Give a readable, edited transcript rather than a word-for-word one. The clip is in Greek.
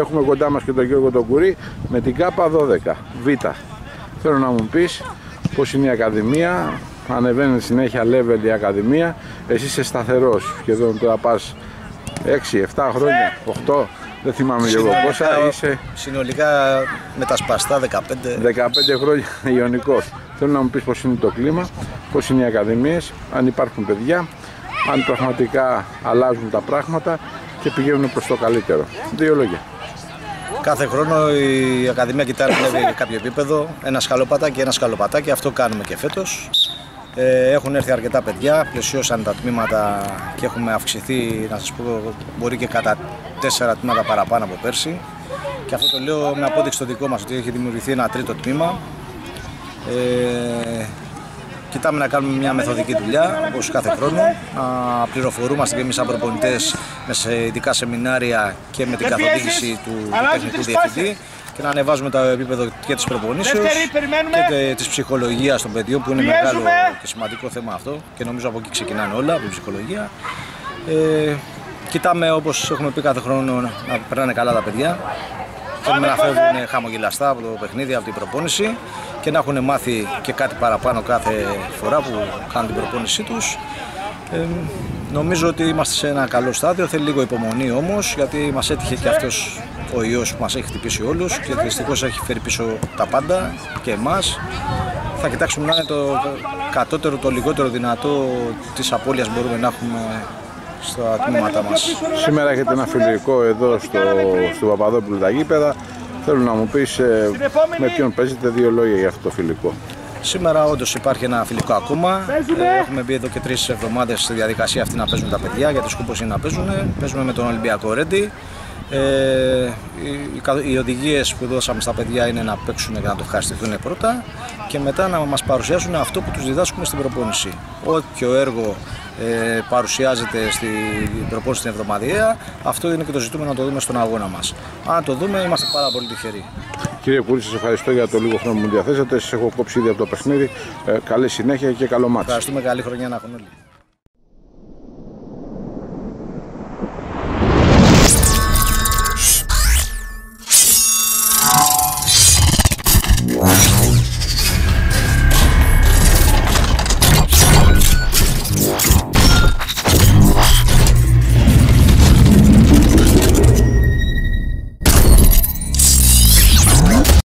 έχουμε κοντά μας και τον Γιώργο τον Κουρί με την ΚΑΠΑ 12 Β. Θέλω να μου πεις πώς είναι η Ακαδημία, ανεβαίνει συνέχεια level η Ακαδημία, εσύ είσαι σταθερός, σχεδόν τώρα πας 6-7 χρόνια, 8, δεν θυμάμαι εγώ πόσα είσαι. Συνολικά με τα σπαστά 15 χρόνια ιωνικός. Θέλω να μου πεις πώς είναι το κλίμα, πώς είναι οι ακαδημίες, αν υπάρχουν παιδιά, αν πραγματικά αλλάζουν τα πράγματα και πηγαίνουν προς το καλύτερο. 2 λόγια. Κάθε χρόνο η Ακαδημία κοιτάει να ανέβει κάποιο επίπεδο, ένα σκαλοπατάκι, αυτό κάνουμε και φέτος. Έχουν έρθει αρκετά παιδιά, πλαισιώσαν τα τμήματα και έχουμε αυξηθεί, να σας πω, μπορεί και κατά 4 τμήματα παραπάνω από πέρσι. Και αυτό το λέω με απόδειξη το δικό μας, ότι έχει δημιουργηθεί ένα 3ο τμήμα. Κοιτάμε να κάνουμε μια μεθοδική δουλειά, όπως κάθε χρόνο, να πληροφορούμαστε και εμείς σαν προπονητές με ειδικά σεμινάρια και με την καθοδήγηση του τεχνικού διευθυντή και να ανεβάζουμε το επίπεδο και της προπονήσεως και της ψυχολογίας των παιδιών, που είναι μεγάλο και σημαντικό θέμα αυτό και νομίζω από εκεί ξεκινάνε όλα, από την ψυχολογία. Κοιτάμε, όπως έχουμε πει κάθε χρόνο, να περνάνε καλά τα παιδιά. Θέλουμε να φεύγουν χαμογελαστά από το παιχνίδι, από την προπόνηση και να έχουν μάθει και κάτι παραπάνω κάθε φορά που κάνουν την προπόνησή τους. Νομίζω ότι είμαστε σε ένα καλό στάδιο, θέλει λίγο υπομονή όμως, γιατί μας έτυχε και αυτός ο ιός που μας έχει χτυπήσει όλους και δυστυχώς έχει φέρει πίσω τα πάντα και εμάς. Θα κοιτάξουμε να είναι το κατώτερο, το λιγότερο δυνατό της απώλειας μπορούμε να έχουμε στα τμήματά μας. Σήμερα έχετε ένα φιλικό εδώ στο Παπαδόπουλο τα γήπεδα. Θέλω να μου πεις με ποιον παίζετε, 2 λόγια για αυτό το φιλικό. Σήμερα όντως υπάρχει ένα φιλικό ακόμα. Έχουμε μπει εδώ και 3 εβδομάδες στη διαδικασία αυτή να παίζουν τα παιδιά, γιατί σκοπός είναι να παίζουν. Παίζουμε με τον Ολυμπιακό Ρέντι. Οι οδηγίες που δώσαμε στα παιδιά είναι να παίξουν και να το ευχαριστηθούν πρώτα και μετά να μας παρουσιάσουν αυτό που τους διδάσκουμε στην προπόνηση. Όποιο έργο παρουσιάζεται στην προπόνηση την εβδομαδιαία, αυτό είναι και το ζητούμενο να το δούμε στον αγώνα μας. Αν το δούμε, είμαστε πάρα πολύ τυχεροί. Κύριε Κουρί, σας ευχαριστώ για το λίγο χρόνο που μου διαθέσατε. Σας έχω κόψει ήδη από το παιχνίδι. Καλή συνέχεια και καλό μάτι. Ευχαριστούμε, καλή χρονιά να έχουν όλοι.